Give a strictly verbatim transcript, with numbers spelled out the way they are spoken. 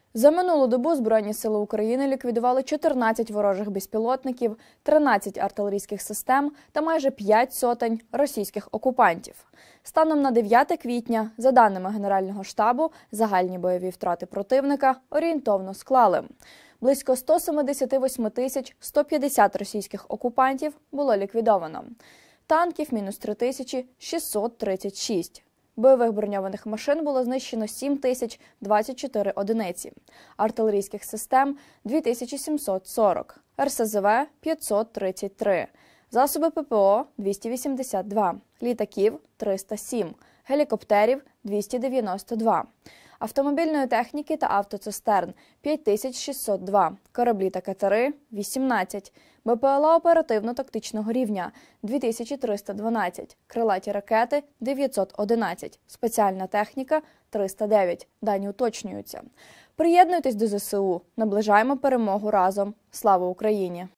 За минулу добу Збройні сили України ліквідували чотирнадцять ворожих безпілотників, тринадцять артилерійських систем та майже п'ять сотень російських окупантів. Станом на дев'яте квітня, за даними Генерального штабу, загальні бойові втрати противника орієнтовно склали. Близько сто сімдесят вісім тисяч сто п'ятдесят російських окупантів було ліквідовано. Танків – мінус три тисячі шістсот тридцять шість. Бойових броньованих машин було знищено сім тисяч двадцять чотири одиниці, артилерійських систем – дві тисячі сімсот сорок, ер ес зе ве – п'ятсот тридцять три, засоби пе пе о – двісті вісімдесят два, літаків – триста сім, гелікоптерів – двісті дев'яносто два, автомобільної техніки та автоцистерн – п'ять тисяч шістсот два, кораблі та катери – вісімнадцять, бе пе ел а оперативно-тактичного рівня – дві тисячі триста дванадцять, крилаті ракети – дев'ятсот одинадцять, спеціальна техніка – триста дев'ять. Дані уточнюються. Приєднуйтесь до зе се у. Наближаємо перемогу разом. Слава Україні!